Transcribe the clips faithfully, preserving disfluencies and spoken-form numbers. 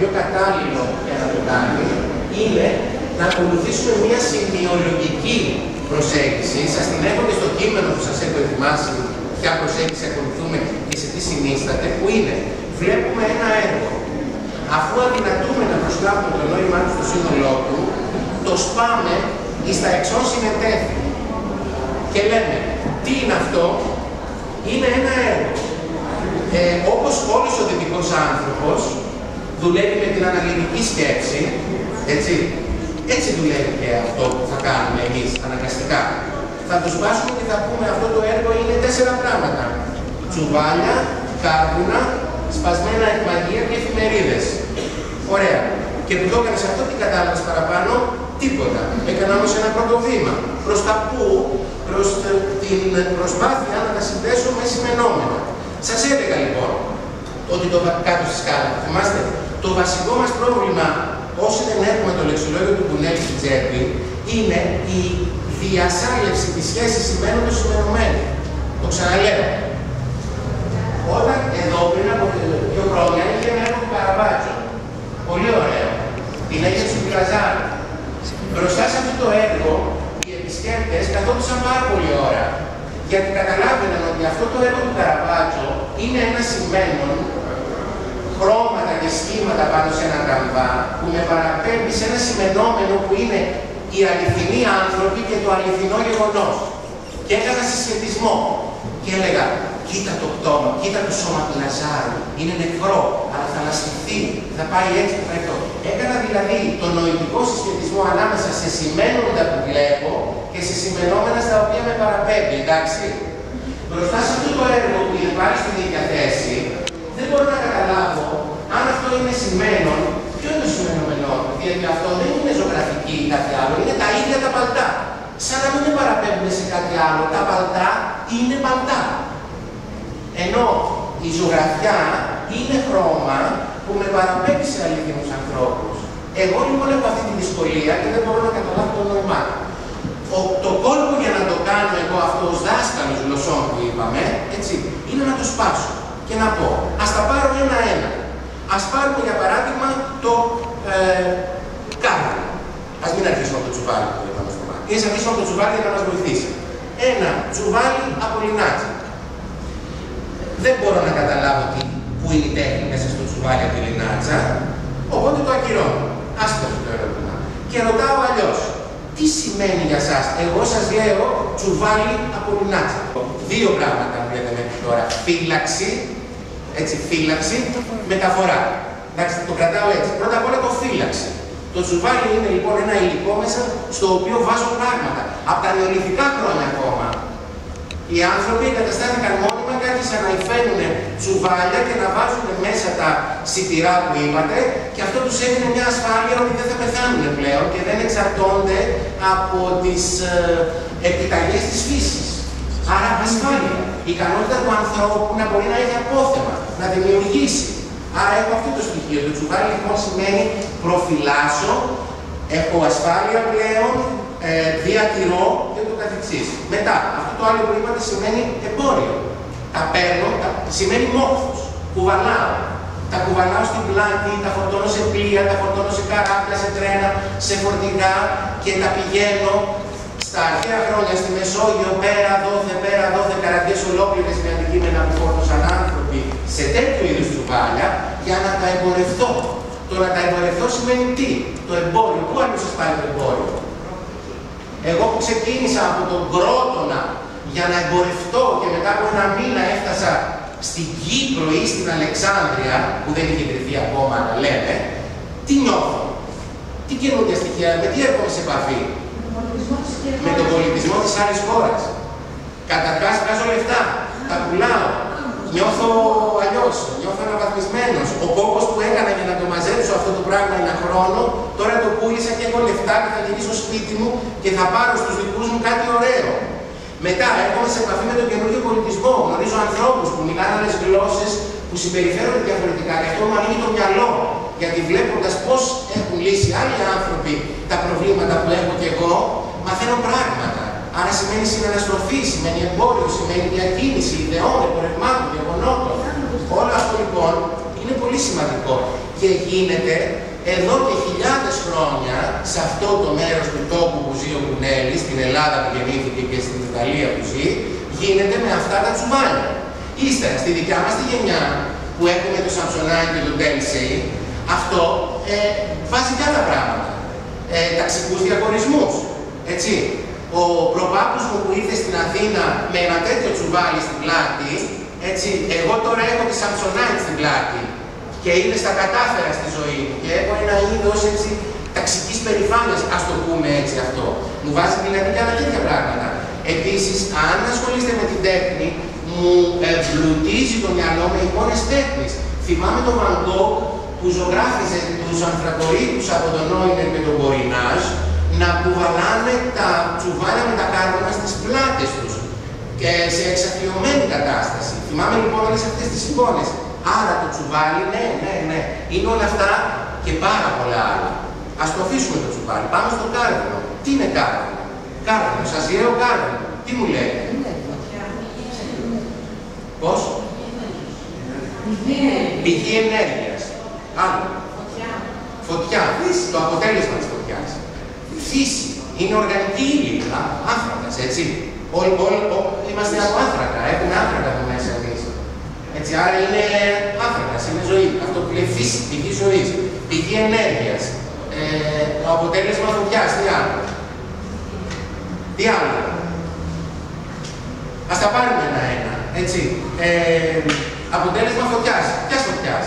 κατάλληλο για να το κάνει είναι να ακολουθήσουμε μια σημειολογική προσέγγιση. Σας την έχω και στο κείμενο που σας έχω ετοιμάσει, ποια προσέγγιση ακολουθούμε και σε τι συνίσταται, που είναι, βλέπουμε ένα έργο. Αφού αδυνατούμε να προσλάβουμε το νόημά του στο σύνολό του, το σπάμε στα εξών συνετέθη. Και λέμε, τι είναι αυτό? Είναι ένα έργο. Ε, όπως όλος ο δυτικός άνθρωπος δουλεύει με την αναλυτική σκέψη, έτσι, έτσι δουλεύει και αυτό που θα κάνουμε εμείς αναγκαστικά. Θα το σπάσουμε και θα πούμε αυτό το έργο είναι τέσσερα πράγματα. Τσουβάλια, κάρβουνα, σπασμένα εκμαγεία και εφημερίδες. Ωραία. Και που το έκανες αυτό, τι κατάλαβες παραπάνω? Τίποτα. Έκανα όμως ένα πρώτο βήμα. Προς τα πού? Προς την προσπάθεια να τα συνδέσω με σημενόμενα. Σας έλεγα λοιπόν ότι το κάτω στη σκάλα, θυμάστε, το βασικό μας πρόβλημα όσοι δεν έχουμε το λεξιλόγιο του Μπουνέλη στην τσέπη είναι η διασάλευση της σχέσης σημαίνοντος σημενωμένου. Το ξαναλέω. Όταν εδώ πριν από δύο χρόνια είχε ένα έργο του Καραβάτσο. Πολύ ωραίο. Την έγερση του Λαζάρου. Μπροστά σε αυτό το έργο οι επισκέπτες καθόντουσαν πάρα πολύ ώρα. Γιατί καταλάβαιναν ότι αυτό το έργο του Καραβάτσο είναι ένα σημαίνον, χρώματα και σχήματα πάνω σε ένα καμβά που με παραπέμπει σε ένα σημενόμενο που είναι οι αληθινοί άνθρωποι και το αληθινό γεγονός. Και έκανα συσχετισμό και έλεγα, κοίτα το πτώμα, κοίτα το σώμα του Λαζάρου, είναι νεκρό, αλλά θα αναστηθεί, θα πάει έτσι, θα πάει αυτό. Έκανα δηλαδή το νοητικό συσχετισμό ανάμεσα σε σημαίνοντα που βλέπω και σε σημενόμενα στα οποία με παραπέμπει, εντάξει. Μπροστά σε αυτό το έργο που είναι πάλι στην ίδια θέση, δεν μπορώ να καταλάβω αν αυτό είναι σημαίνον, ποιο είναι το σημενόμενό, γιατί αυτό δεν είναι ζωγραφική ή κάτι άλλο, είναι τα ίδια τα παλτά. Σαν να μην με παραπέμπουν σε κάτι άλλο, τα παλτά είναι παλτά. Ενώ η ζωγραφιά είναι χρώμα που με παραπέμπει σε αληθινούς ανθρώπους. Εγώ λοιπόν έχω αυτή τη δυσκολία και δεν μπορώ να καταλάβω το νόημά. Το κόλπο για να το κάνω εγώ αυτό ως δάσκαλος γλωσσών που είπαμε, έτσι, είναι να το σπάσω και να πω, ας τα πάρω ένα-ένα. Ας πάρουμε για παράδειγμα το ε, κάρβουνο. Ας μην αρχίσουμε από το τσουβάλι που είπαμε στο μάτι. Ας αρχίσουμε από το τσουβάλι για να μας βοηθήσει. Ένα τσουβάλι από λινάτσα. Δεν μπορώ να καταλάβω τι, που είναι η τέχνη μέσα στο τσουβάλι από τη λινάτσα, οπότε το ακυρώνω. Άσχετο το ερώτημα. Και ρωτάω αλλιώς. Τι σημαίνει για σας? Εγώ σας λέω τσουβάλι από λινάτσα. Δύο πράγματα μου λέτε μέχρι τώρα. Φύλαξη, έτσι, φύλαξη, μεταφορά. Εντάξει, το κρατάω έτσι. Πρώτα απ' όλα το φύλαξη. Το τσουβάλι είναι λοιπόν ένα υλικό μέσα στο οποίο βάζω πράγματα. Από τα νεολιθικά χρόνια ακόμα. Οι άνθρωποι εγκαταστάθηκαν μόνιμα και άρχισαν να υφαίνουν τσουβάλια και να βάζουν μέσα τα σιτηρά που είπατε, και αυτό τους έδινε μια ασφάλεια ότι δεν θα πεθάνουν πλέον και δεν εξαρτώνται από τις ε, επιταγές της φύσης. Άρα ασφάλεια. Η ικανότητα του ανθρώπου να μπορεί να έχει απόθεμα, να δημιουργήσει. Άρα έχω αυτό το στοιχείο. Το τσουβάλι λοιπόν σημαίνει προφυλάσσω, έχω ασφάλεια πλέον, ε, διατηρώ και το καθεξής. Μετά, αυτό το άλλο που είπατε σημαίνει εμπόριο. Τα παίρνω, τα, σημαίνει μόρφος. Κουβαλάω. Τα κουβαλάω στην πλάτη, τα φορτώνω σε πλοία, τα φορτώνω σε καράβια, σε τρένα, σε φορτηγά και τα πηγαίνω στα αρχαία χρόνια στη Μεσόγειο, πέρα, δόθε, πέρα, δόθε, καραβιές ολόκληρες με αντικείμενα που φόρτωσαν άνθρωποι σε τέτοιου είδους τσουβάλια για να τα εμπορευτώ. Το να τα εμπορευτώ σημαίνει τι? Το εμπόριο. Πού άλλο σας πάει το εμπόριο? Εγώ που ξεκίνησα από τον Κρότονα για να εμπορευτώ και μετά από ένα μήνα έφτασα στην Κύπρο ή στην Αλεξάνδρεια, που δεν είχε ιδρυθεί ακόμα να λέμε, τι νιώθω? Τι καινούργια στοιχεία, με τι έρχομαι σε επαφή? Με τον πολιτισμό της άλλης χώρας. Καταρχάς βγάζω λεφτά, τα πουλάω, νιώθω αλλιώς, νιώθω αναβαθμισμένος. Ο κόπος που έκανα για να το μαζέψω αυτό το πράγμα ένα χρόνο, τώρα το πούλησα και έχω λεφτά και θα γυρίσω σπίτι μου και θα πάρω στους δικούς μου κάτι ωραίο. Μετά έρχομαι σε επαφή με τον καινούργιο πολιτισμό. Γνωρίζω ανθρώπους που μιλάνε άλλες γλώσσες, που συμπεριφέρονται διαφορετικά και αυτό μου ανοίγει το μυαλό. Γιατί βλέποντας πώς έχουν λύσει άλλοι άνθρωποι τα προβλήματα που έχω κι εγώ, μαθαίνω πράγματα. Άρα σημαίνει συναναστροφή, σημαίνει εμπόριο, σημαίνει διακίνηση ιδεών, εμπορευμάτων, γεγονότων. Όλο αυτό λοιπόν είναι πολύ σημαντικό. Και γίνεται εδώ και χιλιάδες χρόνια σε αυτό το μέρος του τόπου που ζει ο Κουνέλης, στην Ελλάδα που γεννήθηκε και στην Ιταλία που ζει, γίνεται με αυτά τα τσουβάλια. Ύστερα, στη δικιά μας τη γενιά που έχουμε το Σαμψονάκι και το Ντέλσεϊ, αυτό ε, βάζει και άλλα πράγματα. Ε, ταξικούς διαχωρισμούς. Έτσι. Ο προπάπους μου που ήρθε στην Αθήνα με ένα τέτοιο τσουβάλι στην πλάτη, έτσι, εγώ τώρα έχω τη Samsonite στην πλάτη και είμαι στα κατάφερα στη ζωή μου και έχω ένα είδος έτσι ταξικής περηφάνειας, ας το πούμε έτσι αυτό. Μου βάζει δηλαδή και άλλα τέτοια πράγματα. Επίσης, αν ασχολείστε με την τέχνη, μου εμπλουτίζει το μυαλό με εικόνες τέχνης. Θυμάμαι τον Van Gogh που ζωγράφιζε τους ανθρακορύτους από τον Νόινερ και τον Κορινάζ να κουβαλάνε τα τσουβάλια με τα κάρβουνα στις πλάτες τους και σε εξαφιωμένη κατάσταση. Θυμάμαι λοιπόν όλες αυτές τις εικόνες. Άρα το τσουβάλι, ναι, ναι, ναι, είναι όλα αυτά και πάρα πολλά άλλα. Ας το αφήσουμε το τσουβάλι. Πάμε στο κάρβουνο. Τι είναι κάρβουνο? Κάρβουνο, σας λέω κάρβουνο. Τι μου λέτε? Πώς? Πηγή ενέργειας. Άλλο. Φωτιά. Το αποτέλεσμα της φωτιάς. Φύση. Είναι οργανική ύλη. Άνθρακας, έτσι. Όλοι, όλοι, όλοι είμαστε από άνθρακα. Έχουμε άνθρακα εδώ μέσα εμείς. Έτσι, άρα είναι άνθρακας, είναι ζωή. Αυτό που λέει φύση, πηγή ζωής. Πηγή ενέργειας. Ε, το αποτέλεσμα φωτιάς. Τι άλλο? Τι άλλο? Ας τα πάρουμε ένα-ένα. Έτσι. Ε, αποτέλεσμα φωτιάς. Ποιας φωτιάς?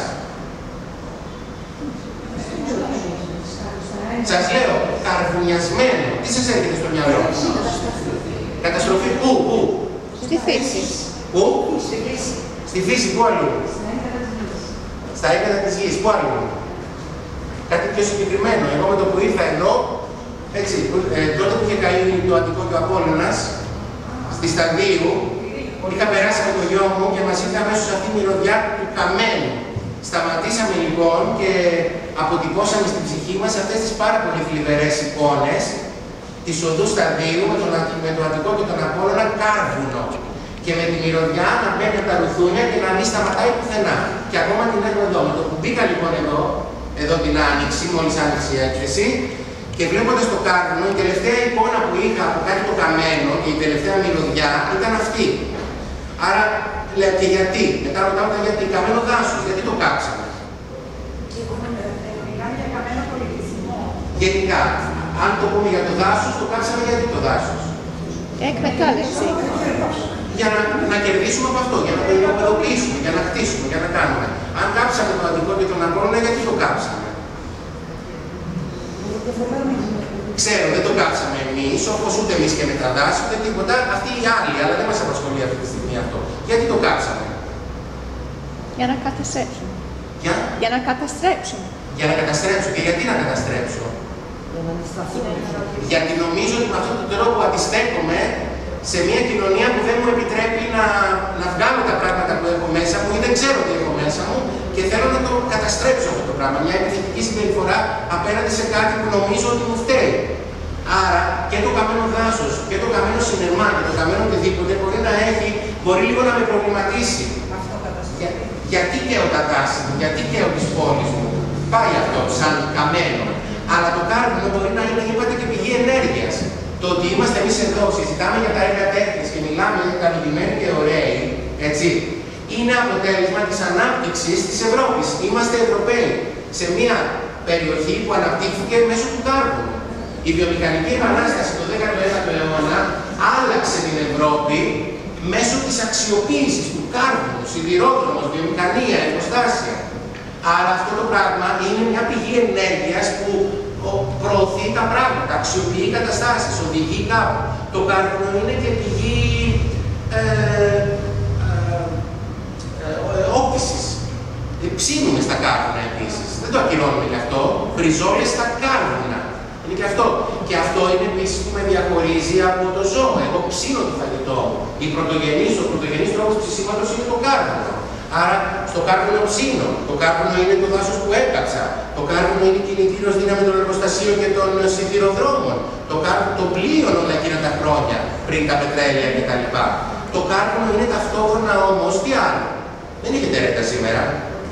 Σας λέω, καρβουνιασμένο. Τι σας έρχεται στο μυαλό? Καταστροφή. Πού, πού? Στη φύση. Πού? Στη φύση. Στη φύση, πού αλλού? Στα έντερα της γης, πού αλλού? Κάτι πιο συγκεκριμένο. Εγώ με το που ήρθα εδώ, έτσι, ε, τότε που είχε καεί το Αττικό και ο Απόλλωνας, στη Σταδίου, είχα περάσει με το γιο μου και μας ήρθε αμέσως αυτή η μυρωδιά του καμένου. Σταματήσαμε λοιπόν και αποτυπώσαμε στην ψυχή μας αυτές τις πάρα πολύ θλιβερές εικόνες της οδού Σταδίου με, τον, με το Αττικό και τον Απόλλωνα κάρβουνο. Και με τη μυρωδιά να μπαίνει από τα ρουθούνια και να μην σταματάει πουθενά. Και ακόμα την έχουμε εδώ. Με το που μπήκα λοιπόν εδώ, εδώ την άνοιξη, μόλις άνοιξε η έκθεση, και βλέποντας το κάρβουνο, η τελευταία εικόνα που είχα από κάτι το καμένο και η τελευταία μυρωδιά ήταν αυτή. Άρα λέω και γιατί. Μετά ρωτάω τα γιατί. Καμένο δάσος, γιατί το κάψαμε? Μιλάμε για καμένο πολιτισμό. Γενικά. Αν το πούμε για το δάσος, το κάψαμε γιατί το δάσος? Εκμετάλλευση. Για να, να κερδίσουμε από αυτό, για να το υποδοποιήσουμε, για να χτίσουμε, για να κάνουμε. Αν κάψαμε το Αττικό και τον Απόλλωνα, γιατί το κάψαμε? Ξέρω, δεν το κάψαμε εμείς, όπως ούτε εμείς και με τα δάση, ούτε τίποτα. Αυτοί οι άλλοι, αλλά δεν μας απασχολεί αυτή τη στιγμή αυτό. Γιατί το κάψαμε? Για να καταστρέψουμε. Για, για να καταστρέψουμε. Για να καταστρέψω. Και γιατί να καταστρέψω? Γιατί νομίζω ότι με αυτόν τον τρόπο αντιστέκομαι σε μια κοινωνία που δεν μου επιτρέπει να, να βγάλω τα πράγματα που έχω μέσα μου ή δεν ξέρω τι έχω μέσα μου και θέλω να το καταστρέψω αυτό το πράγμα. Μια επιθετική συμπεριφορά απέναντι σε κάτι που νομίζω ότι μου φταίει. Άρα και το καμένο δάσος και το καμένο σινεμά και το καμένο οτιδήποτε μπορεί να έχει, μπορεί λίγο να με προβληματίσει. Για, γιατί καίω τα δάση μου, γιατί καίω τις πόλεις μου. Πάει αυτό σαν καμένο. Αλλά το κάρβουνο μπορεί να είναι, είπατε, και πηγή ενέργειας. Το ότι είμαστε εμείς εδώ, συζητάμε για τα έργα τέχνης και μιλάμε για τα αγαπημένοι και ωραίοι, έτσι, είναι αποτέλεσμα της ανάπτυξης της Ευρώπης. Είμαστε Ευρωπαίοι σε μια περιοχή που αναπτύχθηκε μέσω του κάρβουνου. Η βιομηχανική επανάσταση το δέκατο ένατο αιώνα άλλαξε την Ευρώπη μέσω της αξιοποίησης του κάρβουνου, σιδηρόδρομος, βιομηχανία, εργοστάσια. Άρα αυτό το πράγμα είναι μια πηγή ενέργειας που προωθεί τα πράγματα, αξιοποιεί καταστάσεις, οδηγεί κάπου. Το κάρβουνο είναι και πηγή ε, ε, ε, όκτησης. Ψήνουμε στα κάρβουνα επίσης. Δεν το ακυρώνουμε γι' αυτό. Μπριζόλες στα κάρβουνα. Είναι και αυτό. Και αυτό είναι επίσης που με διαχωρίζει από το ζώο. Εγώ ψήνω το φαγητό μου. Η πρωτογενής, ο πρωτογενής τρόπος ψησίματος είναι το κάρβουνο. Άρα στο κάρβουνο ψήνω. Το κάρβουνο είναι το δάσος που έκαψα. Το κάρβουνο είναι η κινητήριος δύναμη των εργοστασίων και των σιδηροδρόμων. Το, το πλοίο όλα εκείνα τα χρόνια πριν τα πετρέλαια κτλ. Το κάρβουνο είναι ταυτόχρονα όμως τι άλλο? Δεν έχετε ρέτα σήμερα.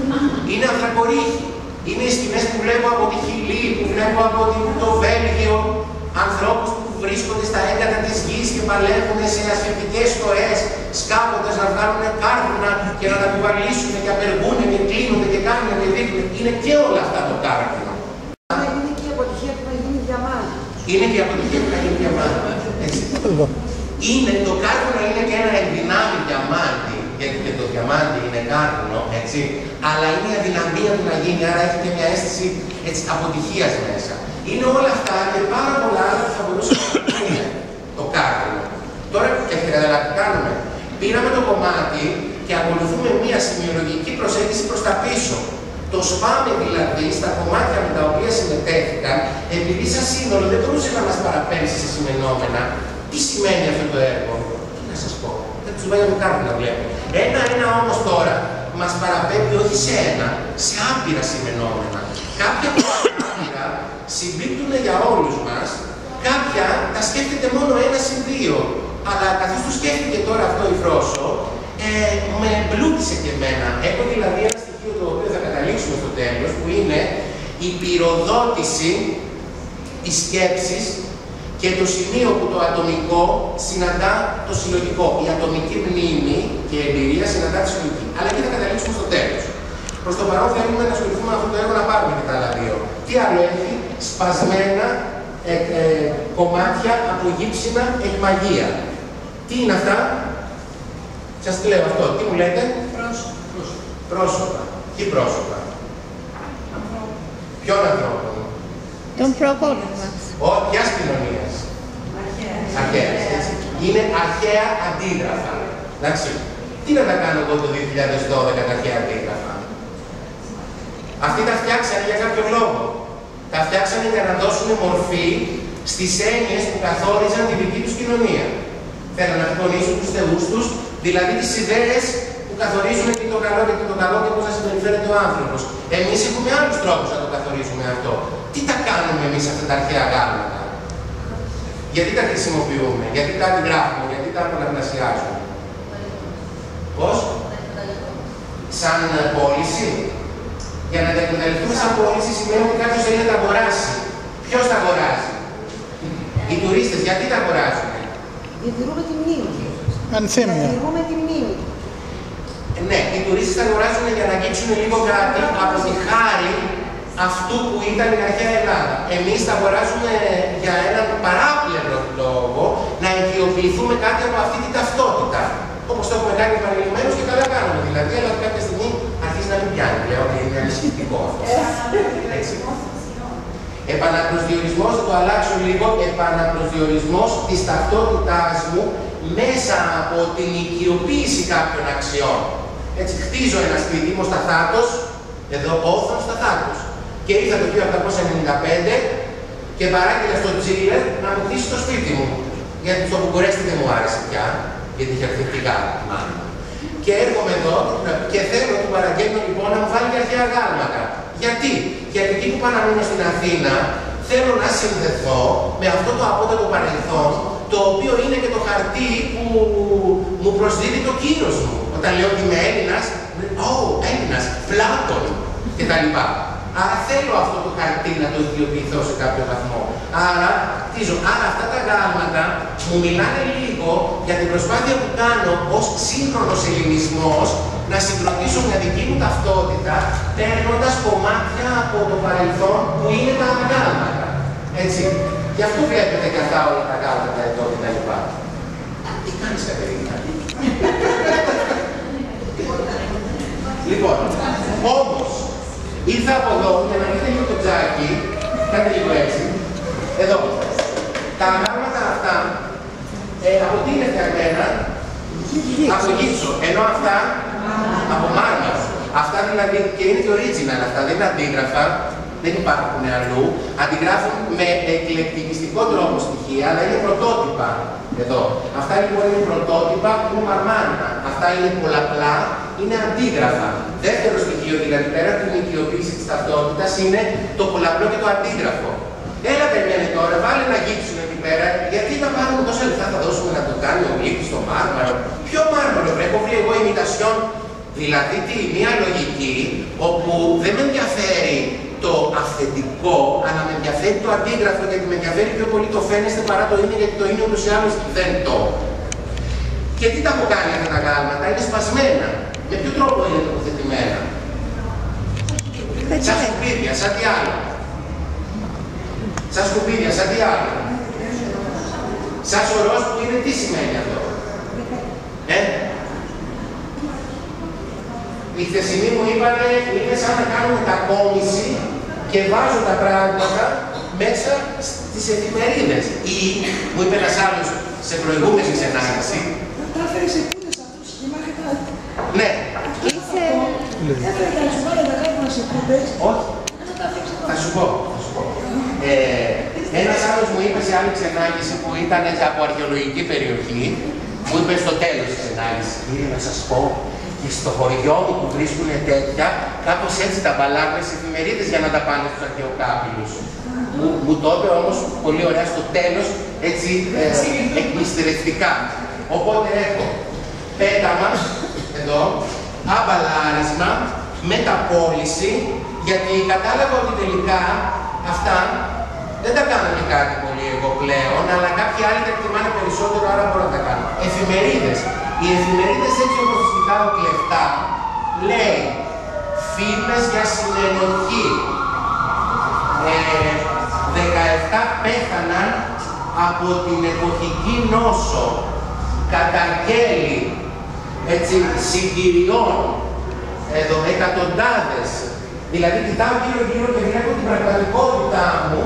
Είναι ανθρακορίχοι. Είναι οι σκηνές που βλέπω από τη Χιλή, που βλέπω από το Βέλγιο, ανθρώπους που βρίσκονται στα έγκατα της γης και παλεύουν σε ασφυκτικές στοές, σκάβοντας να βγάλουν κάρβουνα και να τα κουβαλήσουν και απεργούν και κλείνονται και κάνουν και δείχνουν. Είναι και όλα αυτά το κάρβουνα. Είναι και η αποτυχία που θα γίνει διαμάντη. Είναι και η αποτυχία που θα γίνει διαμάντη. Έτσι. Είναι, το κάρβουνο είναι και ένα ενδυνάμει διαμάντι, γιατί και το διαμάντι είναι κάρβουνο, έτσι, αλλά είναι η αδυναμία του να γίνει, άρα έχει και μια αίσθηση έτσι, αποτυχίας μέσα. Είναι όλα αυτά και πάρα πολλά άλλα που θα μπορούσαμε να πούμε το κάρβουνο. Τώρα και τι κάνουμε. Πήραμε το κομμάτι και ακολουθούμε μια σημειολογική προσέγγιση προς τα πίσω. Το σπάμε δηλαδή στα κομμάτια με τα οποία συμμετέχθηκαν, επειδή σαν σύνολο δεν μπορούσε να μας παραπέμψει σε σημενόμενα. Τι σημαίνει αυτό το έργο, τι να σας πω, δεν τους βάγαμε κάρτα να βλέπω. Ένα-ένα όμως τώρα μας παραπέμπει όχι σε ένα, σε άπειρα σημενόμενα. Κάποια από τα άπειρα συμπίπτουν για όλους μας, κάποια τα σκέφτεται μόνο ένα συν δύο. Αλλά καθώς το σκέφτηκε τώρα αυτό η Φρόσο, ε, με εμπλούτησε και εμένα. Έχω δηλαδή ένα στοιχείο το οποίο θα καταλήξουμε στο τέλος, που είναι η πυροδότηση της σκέψης και το σημείο που το ατομικό συναντά το συλλογικό. Η ατομική μνήμη και εμπειρία συναντά τη συλλογική. Αλλά εκεί θα καταλήξουμε στο τέλος. Προς το παρόν θέλουμε να ασχοληθούμε με αυτό το έργο να πάρουμε και τα άλλα δύο. Τι άλλο έχει, σπασμένα ε, ε, κομμάτια από γύψινα εκμαγεία. Τι είναι αυτά, σας τι λέω αυτό, τι μου λέτε, Πρόσωπα. πρόσωπα. Τι πρόσωπα, ποιον ανθρώπων, Τον προπόνημα μας. ποιας κοινωνίας, αρχαίας, έτσι. Είναι αρχαία αντίγραφα. Εντάξει. Τι να τα κάνω εγώ το δύο χιλιάδες δώδεκα τα αρχαία αντίγραφα. Αυτοί τα φτιάξανε για κάποιο λόγο. Τα φτιάξανε για να δώσουν μορφή στις έννοιες που καθόριζαν τη δική τους κοινωνία. Θέλουν να τονίσουν τους θεούς τους, δηλαδή τις ιδέες που καθορίζουν τι το καλό και τι το καλό και πώς θα συμπεριφέρεται ο άνθρωπος. Εμείς έχουμε άλλους τρόπους να το καθορίζουμε αυτό. Τι τα κάνουμε εμείς αυτά τα αρχαία γάλματα, γιατί τα χρησιμοποιούμε, γιατί τα αντιγράφουμε, γιατί τα πολλαπλασιάζουμε. Πώς? Σαν πώληση. Για να τα εκμεταλλευτούμε σαν πώληση σημαίνει ότι κάποιος θέλει να τα αγοράσει. Ποιος τα αγοράζει? Οι τουρίστες, γιατί τα αγοράζουν? Διατηρούμε τη μνήμη. Ανθέμια. Διατηρούμε τη μνήμη. Ναι, οι τουρίστες τα αγοράζουν για να αγγίξουν λίγο κάτι από τη χάρη αυτού που ήταν η αρχαία Ελλάδα. Εμείς τα αγοράζουμε για έναν παράπλευρο λόγο να εγκυοποιηθούμε κάτι από αυτή την ταυτότητα. Όπως το έχουμε κάνει επανειλημμένως και καλά κάνουμε δηλαδή, αλλά κάποια στιγμή αρχίζει να μην πιάνει πλέον και είναι ανησυχητικό αυτό. Έτσι. Επαναπροσδιορισμός, θα το αλλάξω λίγο, επαναπροσδιορισμός της ταυτότητάς μου μέσα από την οικειοποίηση κάποιων αξιών. Έτσι, χτίζω ένα σπίτι, είμαι ο Σταθάτος, εδώ όθων Σταθάτος. Και ήρθα το χίλια οκτακόσια ενενήντα πέντε και παράγγειλα στο Τζίλερ να μου χτίσει το σπίτι μου. Γιατί στο Βουκουρέστι δεν μου άρεσε πια, γιατί είχε αρθρωτικά μάλλον. Και έρχομαι εδώ και θέλω του παραγγέλνω λοιπόν να μου βάλει και αρχαία γάλματα. Γιατί? Γιατί εκεί που πάω να μείνω στην Αθήνα, θέλω να συνδεθώ με αυτό το απότατο παρελθόν, το οποίο είναι και το χαρτί που μου προσδίδει το κύρος μου. Όταν λέω ότι είμαι Έλληνας, ω, Έλληνας, Πλάτων κτλ. Άρα θέλω αυτό το χαρτί να το ιδιοποιηθώ σε κάποιο βαθμό. Άρα, χτίζω. Άρα αυτά τα γράμματα μου μιλάνε λίγο για την προσπάθεια που κάνω ως σύγχρονος ελληνισμός να συγκροτήσω μια δική μου ταυτότητα, παίρνοντας κομμάτια από το παρελθόν που είναι τα γράμματα. Έτσι. Γι' αυτό βλέπετε και αυτά όλα τα γράμματα εδώ και τα λοιπά. Τι κάνεις, Κατερίνα? Λοιπόν, όμως, ήρθα από εδώ για να δείτε λίγο το τζάκι, κάντε λίγο έτσι, εδώ. Τα γράμματα αυτά, ε, από τι είναι φτιαγμένα? Από γύψο, ενώ αυτά από μάρμαρο. Αυτά δηλαδή, και είναι και original αυτά, δεν είναι αντίγραφα, δεν υπάρχουν αλλού. Αντιγράφουν με εκλεκτικιστικό τρόπο στοιχεία, αλλά είναι πρωτότυπα εδώ. Αυτά λοιπόν είναι πρωτότυπα που είναι μαρμάρινα. Αυτά είναι πολλαπλά, είναι αντίγραφα. Δεύτερο στοιχείο δηλαδή, πέρα από την οικειοποίηση της ταυτότητας, είναι το πολλαπλό και το αντίγραφο. Έλα περιμένει τώρα, βάλε να γύψουν εκεί πέρα, γιατί να πάρουμε τόσα λεφτά θα δώσουμε να το κάνει ο γλύπτης στο μάρμαρο. Ποιο μάρμαρο, βρε, έχω βρει εγώ ημιτασιόν Δηλαδή τι, μια λογική όπου δεν με ενδιαφέρει το αυθεντικό, αλλά με ενδιαφέρει το αντίγραφο, γιατί με ενδιαφέρει πιο πολύ το φαίνεστε παρά το είναι, γιατί το είναι ούτως ή άλλως δεν το. Και τι τα έχω κάνει αυτά τα γάλματα, είναι σπασμένα. Με ποιο τρόπο είναι τοποθετημένα? Σαν σκουπίδια, σαν τι άλλο? Σαν σκουπίδια, σαν τι άλλο? Σαν σωρός που είναι, τι σημαίνει αυτό? Ε? Η χθεσινή μου είπανε, είναι σαν να κάνω μετακόμιση και βάζω τα πράγματα μέσα στις εφημερίδες. Ή, μου είπε ένας άλλος σε προηγούμενη ξενάγηση. Τα έφερες εκποίδες αυτούς και μάχεται. Ναι. Είσαι... Έφερε να σου βάλε να κάνουμε σε εκποίδες. Όχι. Θα σου πω, θα σου πω. Ε, ένας άλλος μου είπε σε άλλη ξενάγηση που ήταν από αρχαιολογική περιοχή, μου είπε στο τέλος της ξενάγησης, κύριε να σας πω, και στο χωριό μου που βρίσκουν τέτοια, κάπως έτσι τα μπαλάκια στις εφημερίδες για να τα πάνε στους αρχαιοκάπηλους. Μου, μου το είπε όμως πολύ ωραία στο τέλος, έτσι ε, εκμυστηρευτικά. Οπότε έχω πέταμα, εδώ, αμπαλάρισμα, μεταπώληση, γιατί κατάλαβα ότι τελικά αυτά δεν τα κάνω και κάτι πολύ εγώ πλέον, αλλά κάποιοι άλλοι τα εκτιμάνε περισσότερο, άρα μπορώ να τα κάνω. Εφημερίδες. Οι εφημερίδες έτσι όπως τις κοιτάω κλεφτά, λέει φήμες για συνενοχή. Ε, δεκαεπτά πέθαναν από την εποχική νόσο. Καταγγέλει έτσι, συγκυριών, εδώ, εκατοντάδες. Δηλαδή κοιτάω γύρω γύρω και βλέπω την πραγματικότητά μου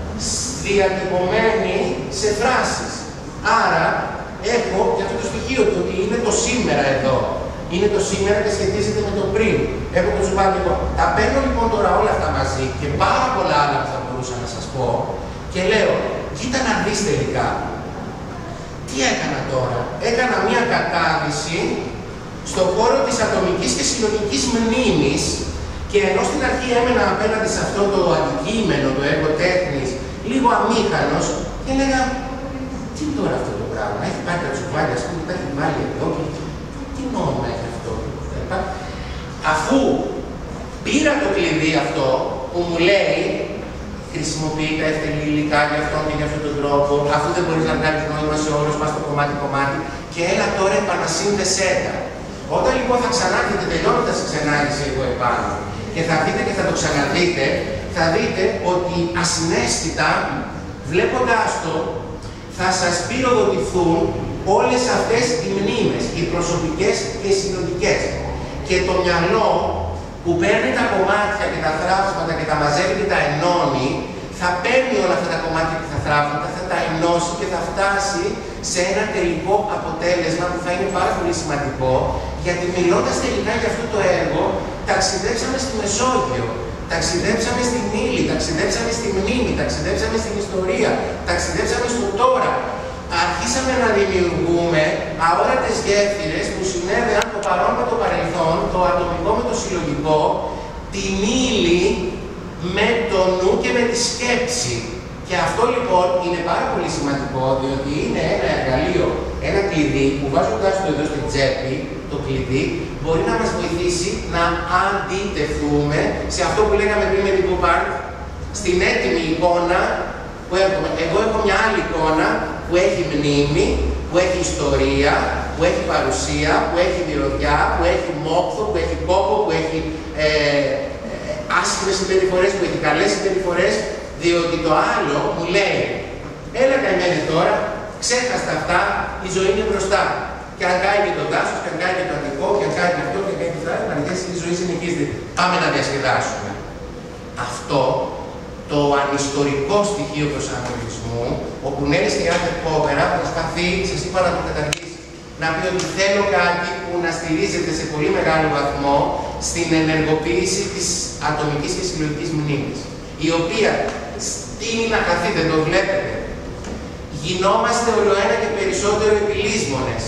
διατυπωμένη σε φράσεις. Άρα έχω και αυτό το στοιχείο του ότι είναι το σήμερα εδώ. Είναι το σήμερα και σχετίζεται με το πριν. Έχω το τσουβάλικο. Τα παίρνω λοιπόν τώρα όλα αυτά μαζί και πάρα πολλά άλλα που θα μπορούσα να σας πω και λέω, κοίτα να δεις τελικά. Τι έκανα τώρα? Έκανα μία κατάδυση στον χώρο της ατομικής και συλλογικής μνήμης. Και ενώ στην αρχή έμενα απέναντι σε αυτό το αντικείμενο, το έργο τέχνης, λίγο αμήχανος, και έλεγα, τι είναι τώρα αυτό το πράγμα? Έχει πάρει τα τσουβάλια, ας πούμε, τα έχει βάλει εδώ, και τι νόημα έχει αυτό? Αφού πήρα το κλειδί αυτό, που μου λέει, χρησιμοποιεί τα ευτελή υλικά για αυτόν και για αυτόν τον τρόπο, αφού δεν μπορείς να βγάλεις νόημα σε όρους, πας στο κομμάτι-κομμάτι, και έλα τώρα επανασύνδεσέ τα. Όταν λοιπόν θα ξανάρθετε τελειώνοντας η ξενάγηση εγώ επάνω και θα δείτε και θα το ξαναδείτε, θα δείτε ότι ασυναίσθητα, βλέποντάς το, θα σας πυροδοτηθούν όλες αυτές οι μνήμες, οι προσωπικές και οι συλλογικές. Και το μυαλό που παίρνει τα κομμάτια και τα θράψματα και τα μαζεύει και τα ενώνει, θα παίρνει όλα αυτά τα κομμάτια και τα θράψματα, θα τα ενώσει και θα φτάσει σε ένα τελικό αποτέλεσμα που θα είναι πάρα πολύ σημαντικό, γιατί μιλώντας τελικά για αυτό το έργο, ταξιδέψαμε στη Μεσόγειο, ταξιδέψαμε στην ύλη, ταξιδέψαμε στη μνήμη, ταξιδέψαμε στην ιστορία, ταξιδέψαμε στο τώρα. Αρχίσαμε να δημιουργούμε αόρατες γέφυρες που συνέβαιναν το παρόν με το παρελθόν, το ατομικό με το συλλογικό, την ύλη με το νου και με τη σκέψη. Και αυτό λοιπόν είναι πάρα πολύ σημαντικό, διότι είναι ένα εργαλείο, ένα κλειδί που βάζοντας το εδώ στην τσέπη, το κλειδί, μπορεί να μας βοηθήσει να αντιτεθούμε σε αυτό που λέγαμε πριν με την Pop-Art, στην έτοιμη εικόνα που έχουμε. Εγώ έχω μια άλλη εικόνα που έχει μνήμη, που έχει ιστορία, που έχει παρουσία, που έχει μυρωδιά, που έχει μόχθο, που έχει κόπο, που έχει ε, ε, άσχημες συμπεριφορές, που έχει καλές συμπεριφορές, διότι το άλλο μου λέει, έλα καημένη τώρα, ξέχαστα αυτά, η ζωή είναι μπροστά. Και αν κάνει και το δάσος, και αν κάνει και το αντικό, και αν κάνει και αυτό, και αν κάνει και αυτό, παραγγέλνει η ζωή συνεχίζεται. Πάμε να διασκεδάσουμε. Αυτό το ανιστορικό στοιχείο προσανατολισμού, όπου Νέλης και η Άντερ Κόπερα προσπαθεί, σας είπα, να το καταργήσει. Να πει ότι θέλω κάτι που να στηρίζεται σε πολύ μεγάλο βαθμό στην ενεργοποίηση της ατομικής και συλλογικής μνήμης, η οποία στείνει να χαθεί, δεν το βλέπετε. Γινόμαστε ολοένα και περισσότερο επιλύσμονες.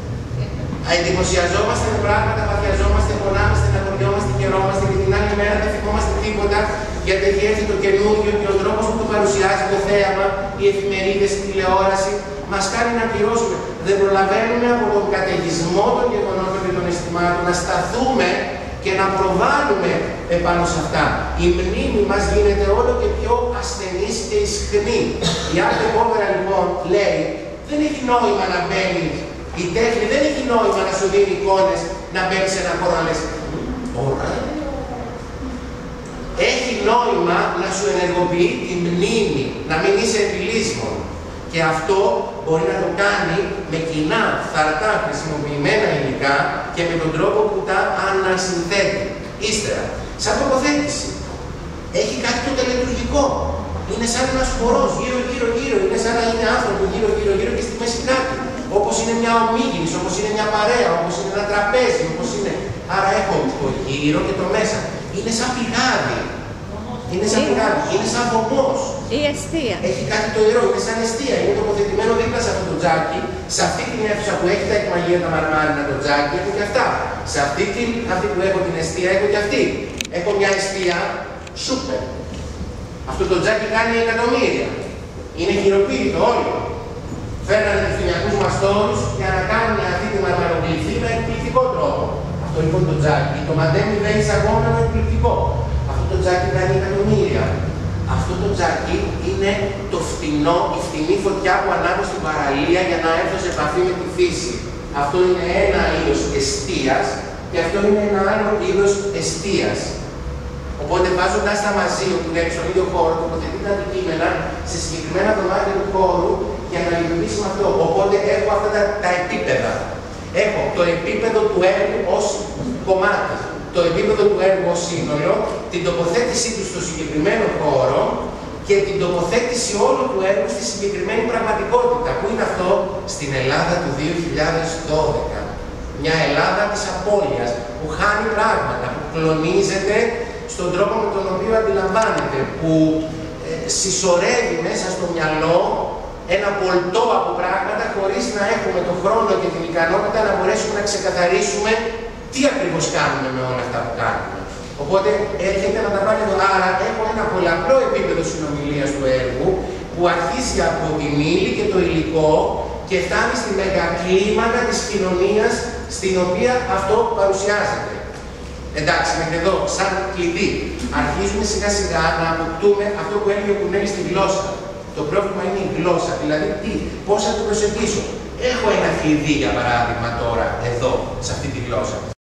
Εντυπωσιαζόμαστε με πράγματα, παθιαζόμαστε, πονάμε, στεναχωριόμαστε, χαιρόμαστε και την άλλη μέρα δεν θυμόμαστε τίποτα, γιατί έχει έρθει το καινούργιο και ο τρόπος που το παρουσιάζει το θέαμα, οι εφημερίδες, η τηλεόραση, μας κάνει να πληρώσουμε. Δεν προλαβαίνουμε από τον καταιγισμό των γεγονότων και των αισθημάτων, να σταθούμε και να προβάλλουμε επάνω σε αυτά. Η μνήμη μας γίνεται όλο και πιο ασθενής και ισχνή. Η Arte Povera λοιπόν λέει, δεν έχει νόημα να μπαίνει, η τέχνη δεν έχει νόημα να σου δίνει εικόνες, να μπαίνει σε ένα χώρο να λες, ωραία. Έχει νόημα να σου ενεργοποιεί τη μνήμη, να μην είσαι επιλύσμον. Και αυτό μπορεί να το κάνει με κοινά, φθαρτά, χρησιμοποιημένα υλικά και με τον τρόπο που τα ανασυνθέτει. Ύστερα, σαν τοποθέτηση, έχει κάτι το τελετουργικό. Είναι σαν ένας χορός, γύρω-γύρω-γύρω, είναι σαν να είναι άνθρωπο γύρω-γύρω-γύρω και στη μέση κάτι. Όπως είναι μια ομίγυνης, όπως είναι μια παρέα, όπως είναι ένα τραπέζι, όπως είναι. Άρα έχω το γύρω και το μέσα. Είναι σαν πηγάδι. Είναι σαν πηγάδι, είναι σαν βωμός. Η αιστεία. Έχει κάτι το ιερό, είναι σαν αιστεία. Είναι τοποθετημένο δίπλα σε αυτό το τζάκι. Σε αυτή την αίθουσα που έχει τα εκμαγεία τα μαρμάρινα το τζάκι, έχω και αυτά. Σε αυτή, την, αυτή που έχω την αιστεία, έχω και αυτή. Έχω μια αιστεία σούπερ. Αυτό το τζάκι κάνει εκατομμύρια. Είναι χειροποίητο όλο. Φέρνανε τους φοινιακούς μαστόρους για να κάνουν αυτή τη μαρμαρογλυφή με εκπληκτικό τρόπο. Αυτό λοιπόν το τζάκι, το μαντέμι δεν εισαγόμενο εκπληκτικό. Αυτό το τζάκι κάνει εκατομμύρια. Αυτό το τζάκι είναι το φτηνό, η φτηνή φωτιά που ανάβω στην παραλία για να έρθω σε επαφή με τη φύση. Αυτό είναι ένα είδος εστίας και αυτό είναι ένα άλλο είδος εστίας. Οπότε βάζοντας τα μαζί, που είναι στον ίδιο χώρο, τοποθετεί τα αντικείμενα σε συγκεκριμένα δωμάτια του χώρου για να λειτουργήσει με αυτό. Οπότε έχω αυτά τα, τα επίπεδα. Έχω το επίπεδο του έργου ως κομμάτι, το επίπεδο του έργου ως σύνολο, την τοποθέτησή του στο συγκεκριμένο χώρο και την τοποθέτηση όλου του έργου στη συγκεκριμένη πραγματικότητα. Πού είναι αυτό? Στην Ελλάδα του δύο χιλιάδες δώδεκα. Μια Ελλάδα της απώλειας, που χάνει πράγματα, που κλονίζεται στον τρόπο με τον οποίο αντιλαμβάνεται, που ε, συσσωρεύει μέσα στο μυαλό ένα πολτό από πράγματα χωρίς να έχουμε τον χρόνο και την ικανότητα να μπορέσουμε να ξεκαθαρίσουμε τι ακριβώς κάνουμε με όλα αυτά που κάνουμε. Οπότε έρχεται να τα πάρει εδώ. Άρα έχω ένα πολλαπλό επίπεδο συνομιλίας του έργου που αρχίζει από την ύλη και το υλικό και φτάνει στη μεγακλίμακα της κοινωνίας στην οποία αυτό παρουσιάζεται. Εντάξει, μέχρι εδώ, σαν κλειδί, αρχίζουμε σιγά σιγά να αποκτούμε αυτό που έλεγε ο Κουνέλης στη γλώσσα. Το πρόβλημα είναι η γλώσσα, δηλαδή τι, πώς θα το προσεγγίσω. Έχω ένα κλειδί για παράδειγμα τώρα, εδώ, σε αυτή τη γλώσσα.